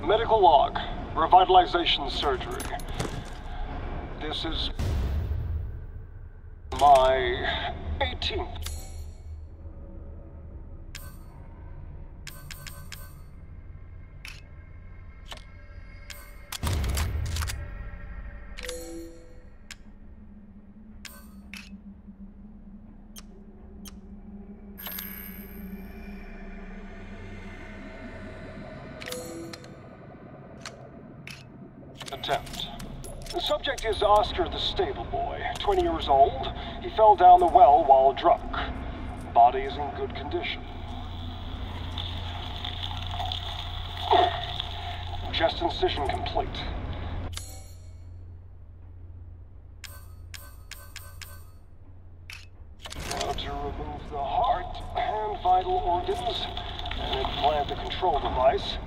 Medical log. Revitalization surgery. This is my 18th. Attempt. The subject is Oscar the stable boy, 20 years old. He fell down the well while drunk. Body is in good condition. Chest incision complete. Now to remove the heart and vital organs and implant the control device.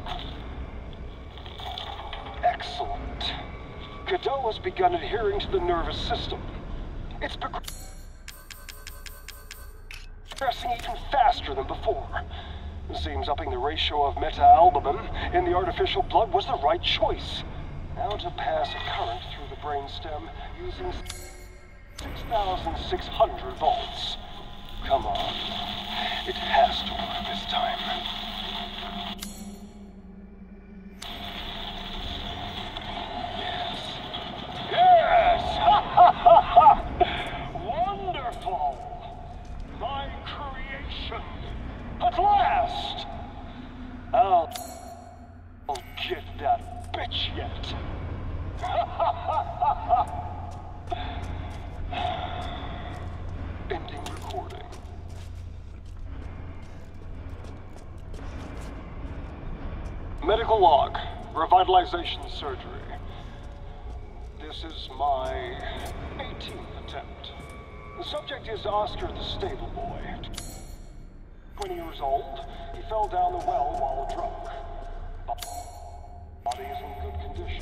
Excellent. Godot has begun adhering to the nervous system. It's progressing even faster than before. It seems upping the ratio of meta-albumin in the artificial blood was the right choice. Now to pass a current through the brainstem using 6,600 volts. Come on. It has to work this time. Yes! Ha ha ha ha! Wonderful! My creation! At last! I'll get that bitch yet. Ha ha ha ha ha! Ending recording. Medical log. Revitalization surgery. This is my 18th attempt. The subject is Oscar the stable boy. 20 years old. He fell down the well while drunk. Body is in good condition.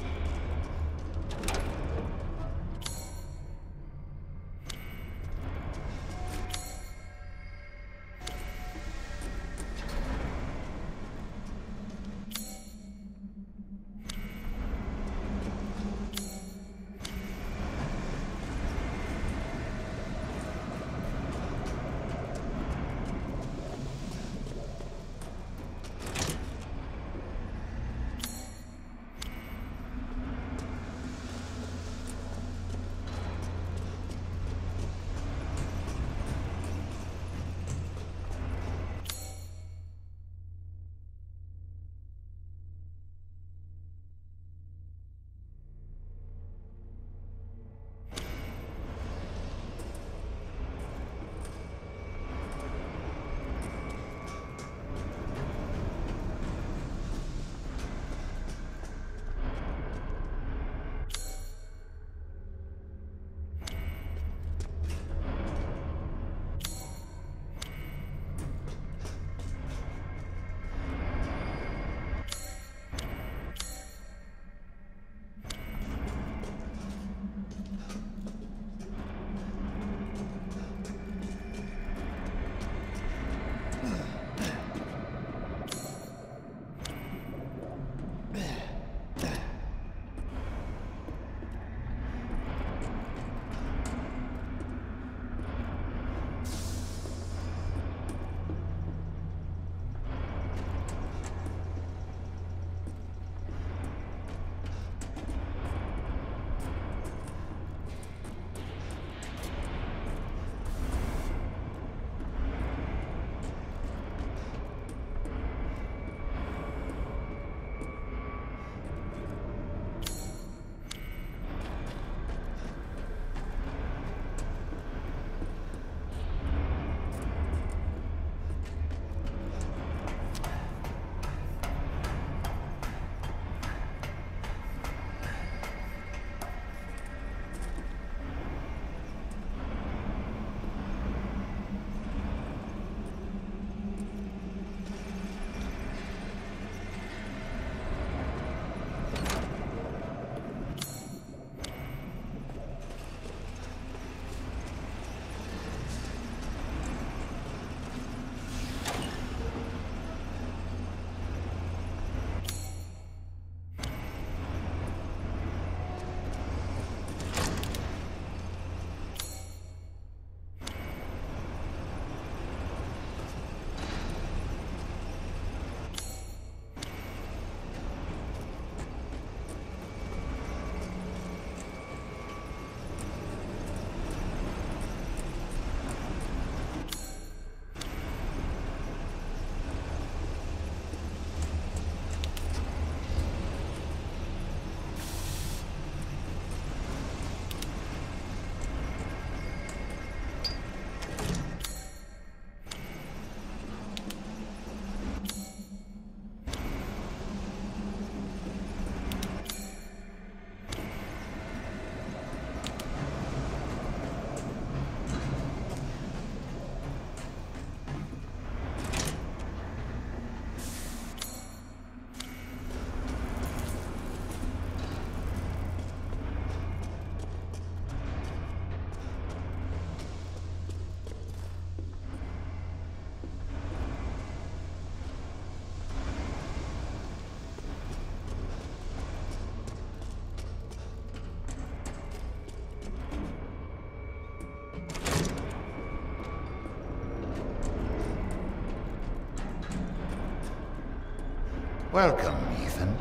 Welcome, Ethan.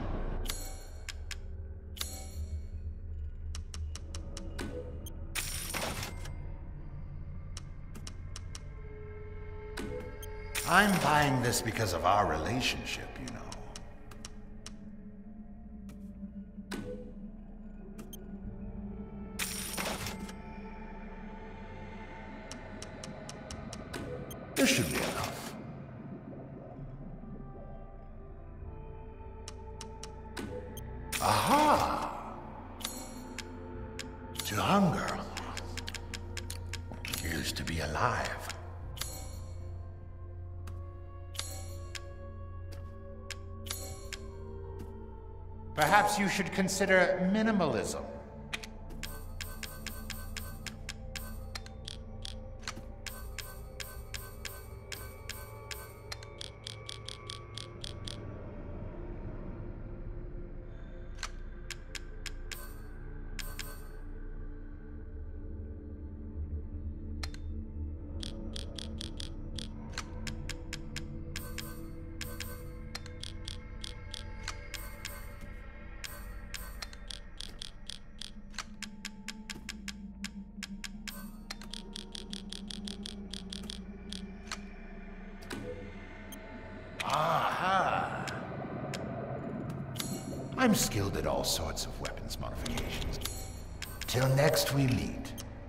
I'm buying this because of our relationship, you know. This should be enough. Aha! To hunger. Used to be alive. Perhaps you should consider minimalism. Aha! I'm skilled at all sorts of weapons modifications. Till next we meet.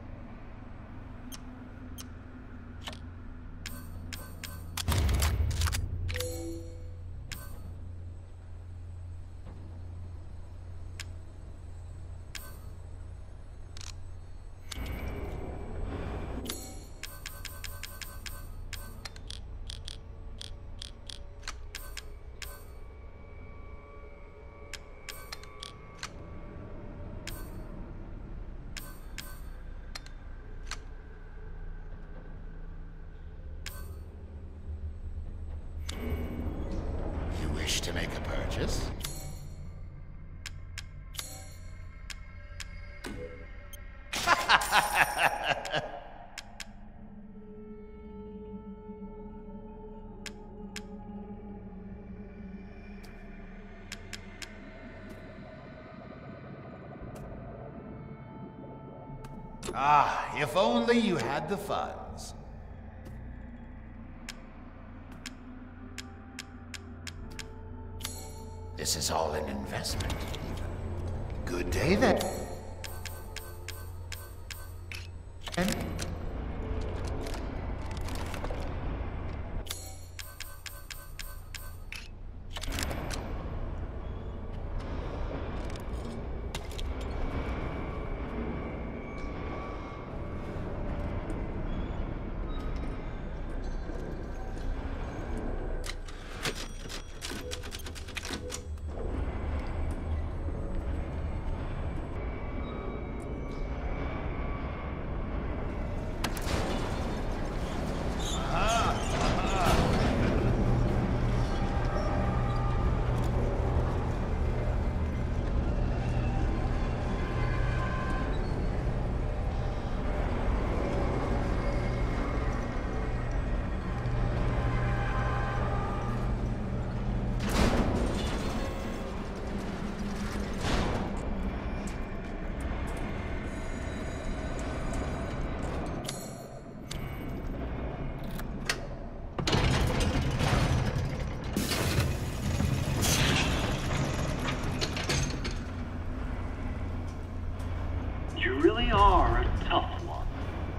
Wish to make a purchase? Ah, if only you had the funds. This is all an investment, even. Good day, then. You really are a tough one.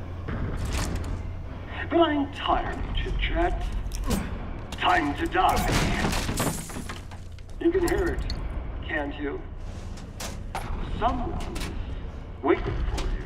But I'm tired of chit-chat. Time to die. You can hear it, can't you? Someone's waiting for you.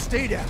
Stay down.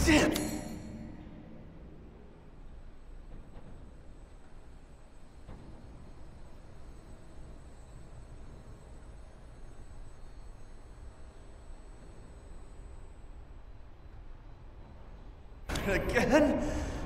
Damn! Again?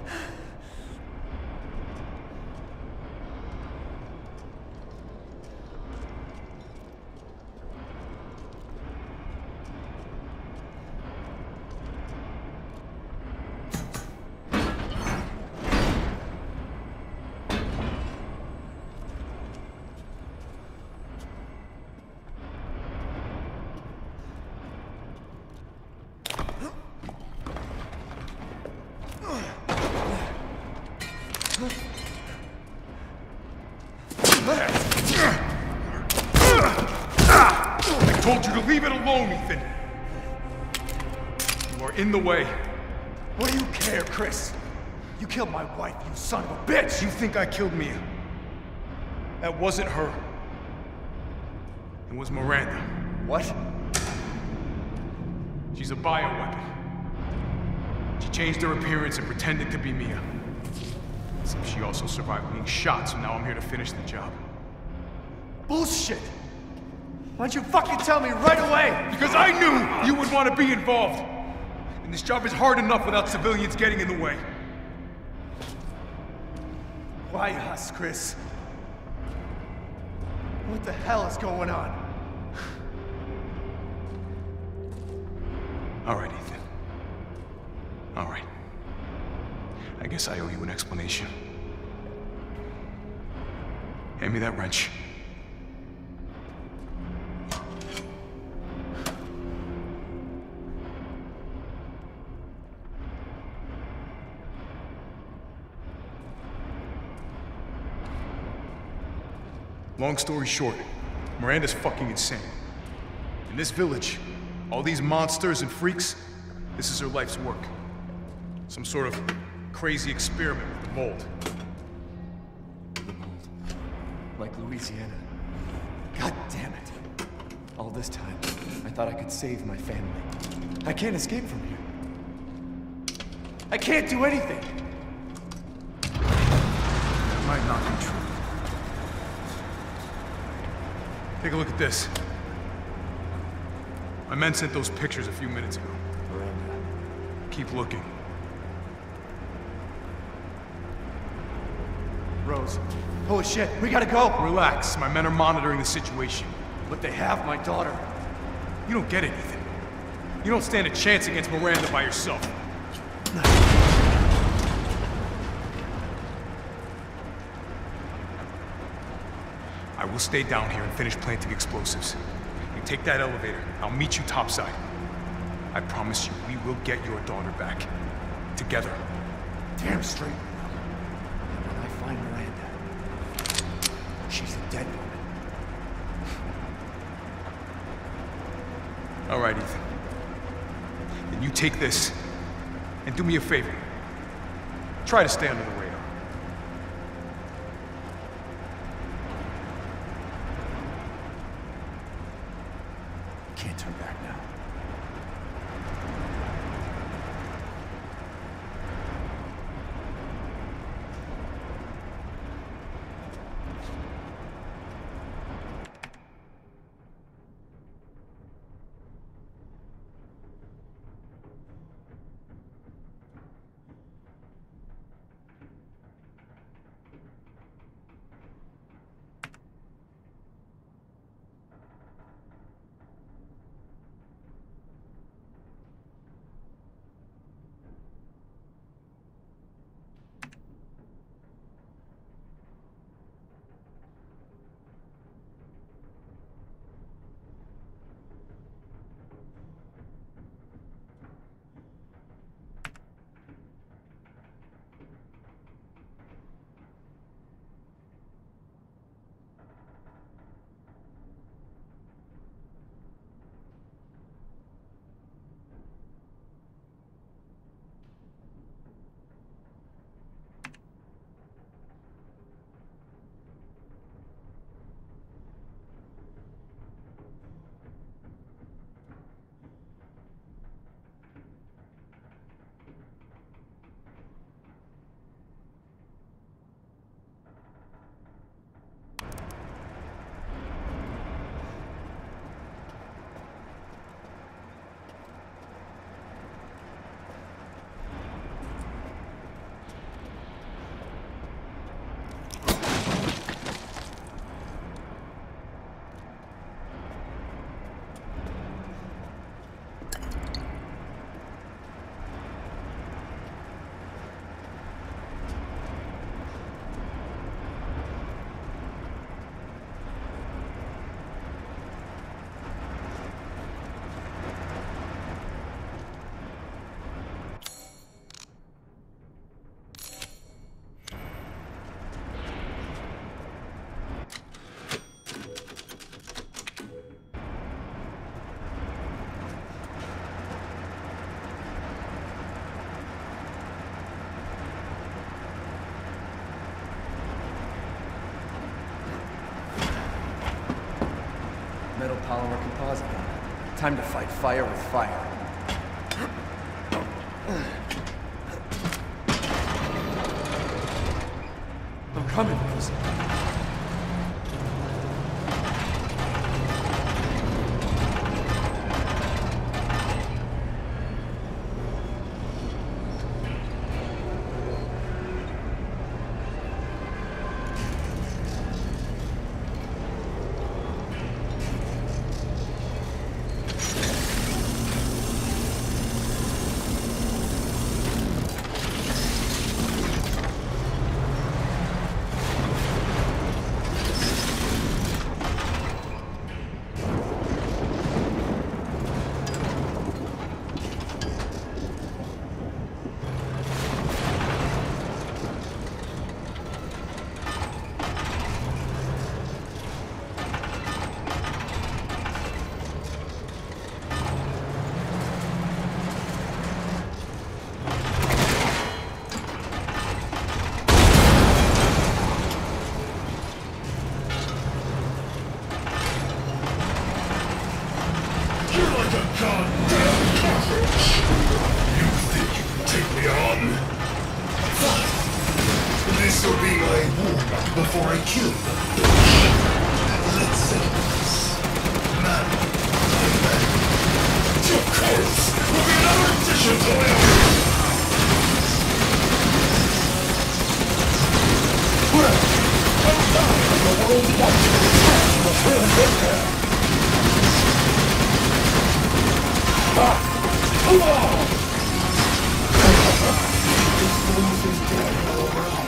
I told you to leave it alone, Ethan. You are in the way. What do you care, Chris? You killed my wife, you son of a bitch! You think I killed Mia? That wasn't her. It was Miranda. What? She's a bioweapon. She changed her appearance and pretended to be Mia. Except she also survived being shot, so now I'm here to finish the job. Bullshit! Why don't you fucking tell me right away? Because I knew you would want to be involved! And this job is hard enough without civilians getting in the way. Why us, Chris? What the hell is going on? All right, Ethan. All right. I guess I owe you an explanation. Hand me that wrench. Long story short, Miranda's fucking insane. In this village, all these monsters and freaks, this is her life's work. Some sort of crazy experiment with the mold. The mold. Like Louisiana. God damn it. All this time, I thought I could save my family. I can't escape from here. I can't do anything! That might not be true. Take a look at this. My men sent those pictures a few minutes ago. Miranda. Keep looking. Rose. Holy shit, we gotta go! Relax, my men are monitoring the situation. But they have my daughter. You don't get it, Ethan. You don't stand a chance against Miranda by yourself. I will stay down here and finish planting explosives. You take that elevator. I'll meet you topside. I promise you, we will get your daughter back. Together. Damn straight. And when I find Miranda, she's a dead woman. All right, Ethan. Then you take this, and do me a favor. Try to stay under the radar. Can't turn back now. metal polymer composite on it. Time to fight fire with fire. I'm coming, Chris. Before I kill them, let's settle this. Man, your corpse will be another addition to my own. Well, I'm dying of the world watching the time of hell and death. Come on! This fool is dead all around.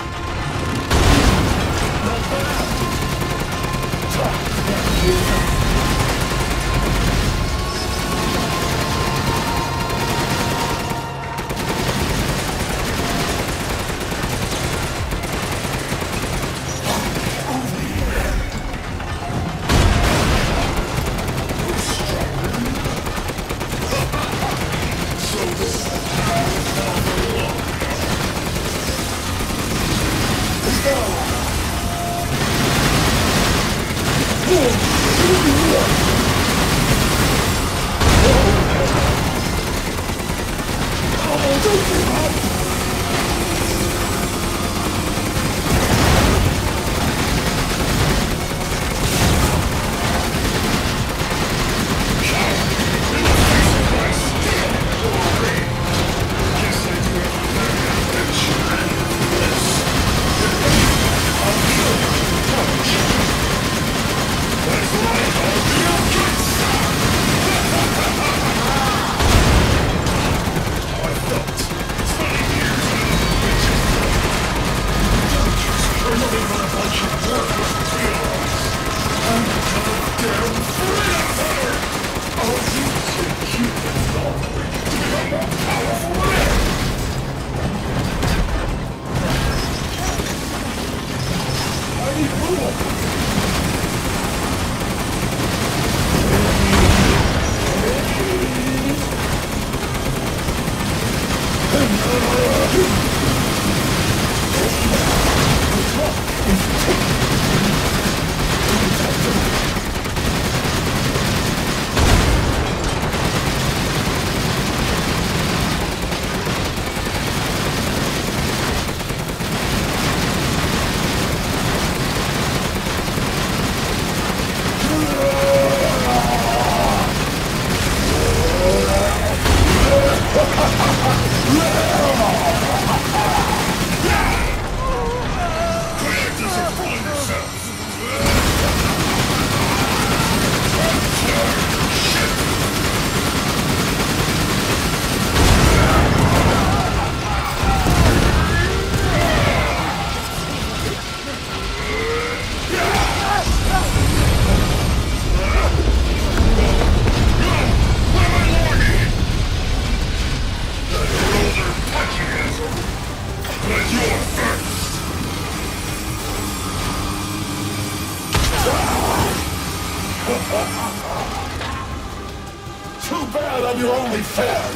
Too bad I'm your only fan.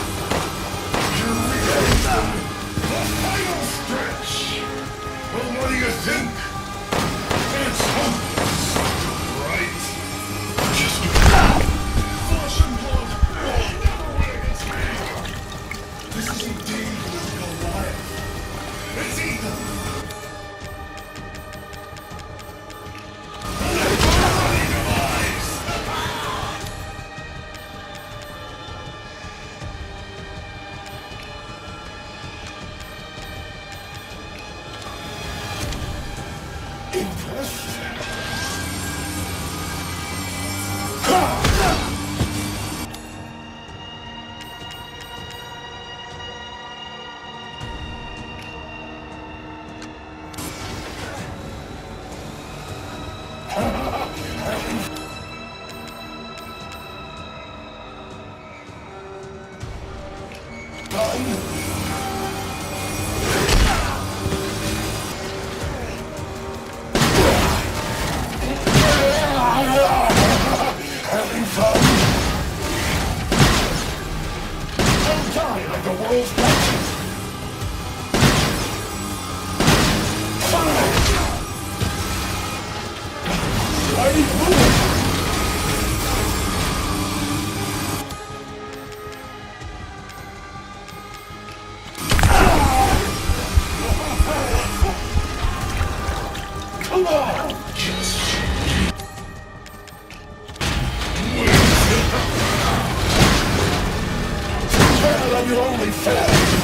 You're reacting. The final stretch. Well, what do you think? It's hopeless, right? world's got you. Fine. Mighty move. Come on! Well, I'm your only fan!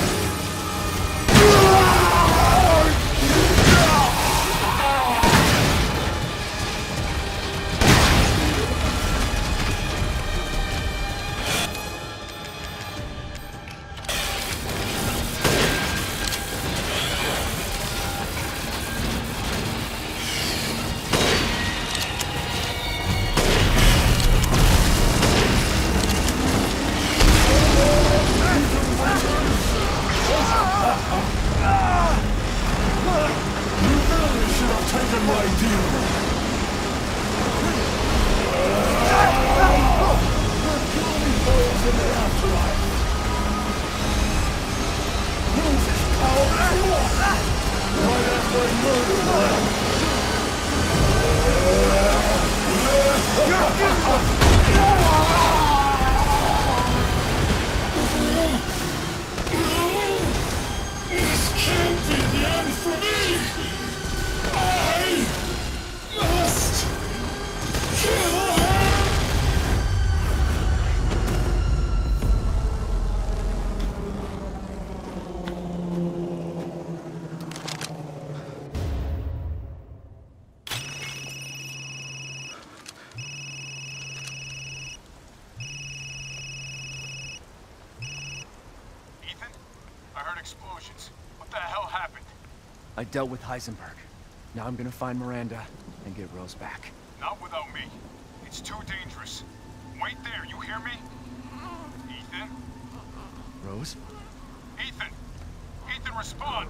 I dealt with Heisenberg. Now I'm gonna find Miranda and get Rose back. Not without me. It's too dangerous. Wait there, you hear me? Ethan? Rose? Ethan! Ethan, respond!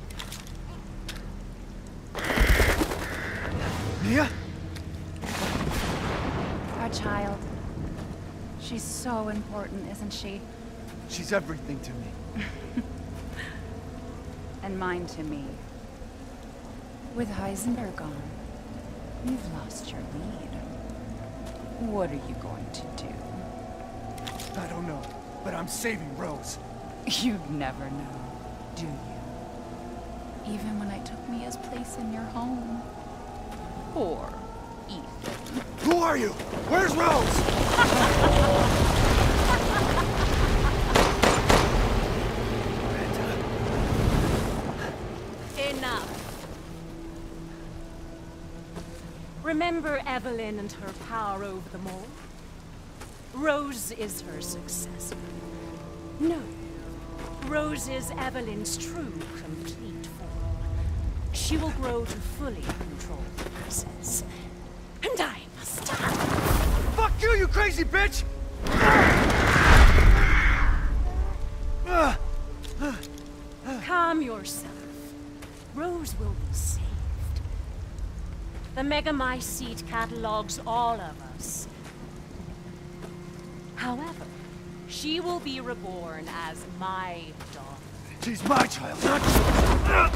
Mia? Our child. She's so important, isn't she? She's everything to me. And mine to me. With Heisenberg gone, you've lost your lead. What are you going to do? I don't know, but I'm saving Rose. You'd never know, do you? Even when I took Mia's place in your home. Poor Ethan. Who are you? Where's Rose? Enough. Remember Evelyn and her power over them all? Rose is her successor. No. Rose is Evelyn's true, complete form. She will grow to fully control the process. And I must stop. Fuck you, you crazy bitch! Calm yourself. Rose will be saved. The Megamycete catalogs all of us. However, she will be reborn as my daughter. She's my child, not...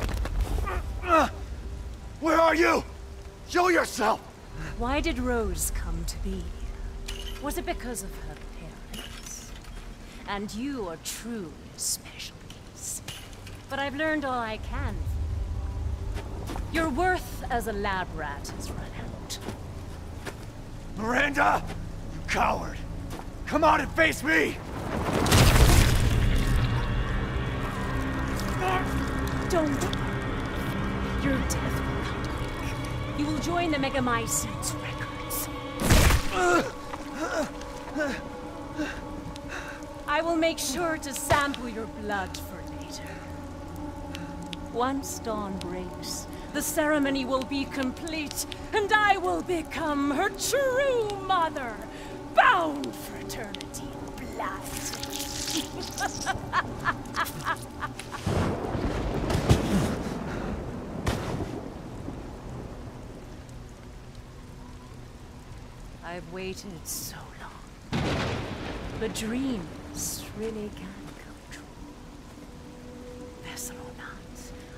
Where are you? Show yourself! Why did Rose come to be? Was it because of her parents? And you are truly a special case. But I've learned all I can. Your worth as a lab rat has run out. Miranda! You coward! Come out and face me! Don't. Your death will not quick. You will join the Megamycete's records. I will make sure to sample your blood for later. Once dawn breaks, the ceremony will be complete, and I will become her true mother, bound for eternity in blood. I've waited so long. But dreams really can come true.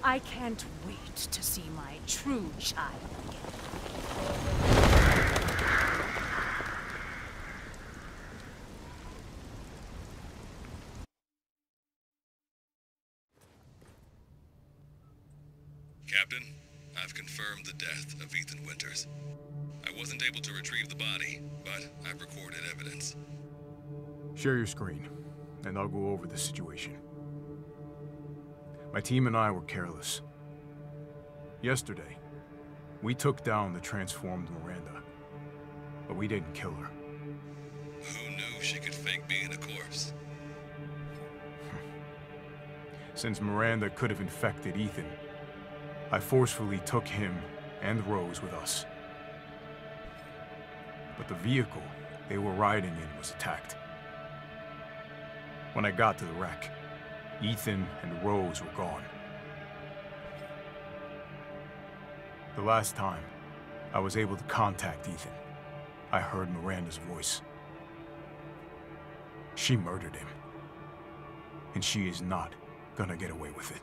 I can't wait to see my true child again. Captain, I've confirmed the death of Ethan Winters. I wasn't able to retrieve the body, but I've recorded evidence. Share your screen, and I'll go over the situation. My team and I were careless. Yesterday, we took down the transformed Miranda, but we didn't kill her. Who knew she could fake being a corpse? Since Miranda could have infected Ethan, I forcefully took him and Rose with us. But the vehicle they were riding in was attacked. When I got to the wreck, Ethan and Rose were gone. The last time I was able to contact Ethan, I heard Miranda's voice. She murdered him, and she is not gonna get away with it.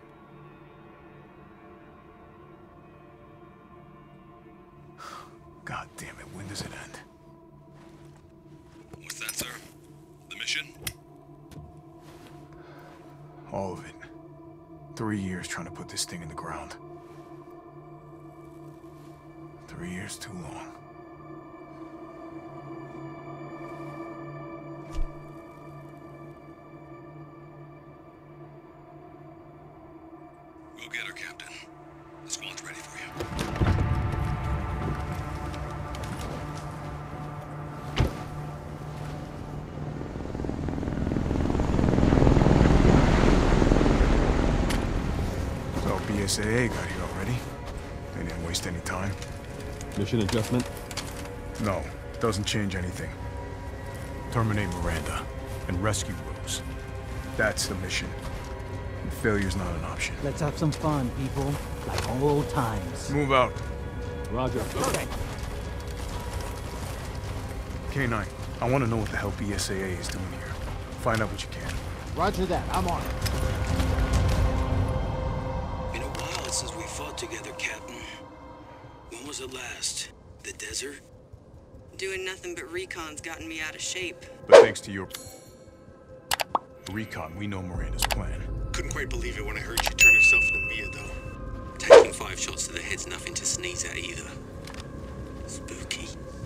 God damn it, when does it end? What's that, sir? The mission? All of it. 3 years trying to put this thing in the ground. 3 years too long. Go get her, Captain. The squad's ready for you. BSAA got here already. They didn't waste any time. Mission adjustment? No, doesn't change anything. Terminate Miranda and rescue Rose. That's the mission. And failure's not an option. Let's have some fun, people. Like old times. Move out. Roger. Okay. K9, I want to know what the hell BSAA is doing here. Find out what you can. Roger that. I'm on. Been a while since we fought together, Captain. When was it last? The desert? Doing nothing but recon's gotten me out of shape. But thanks to your recon, we know Miranda's plan. Couldn't quite believe it when I heard she turned herself into Mia, though. Taking 5 shots to the head's nothing to sneeze at either. Spooky.